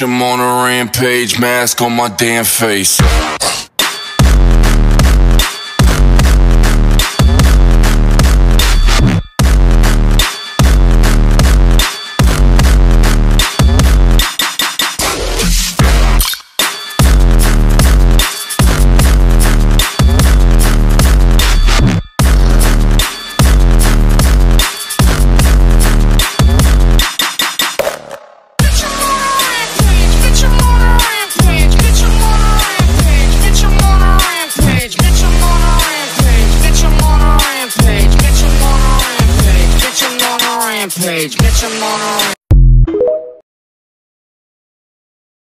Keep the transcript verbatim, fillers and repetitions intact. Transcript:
bitch, I'm on a rampage, mask on my damn face. Page, bitch, I'm on a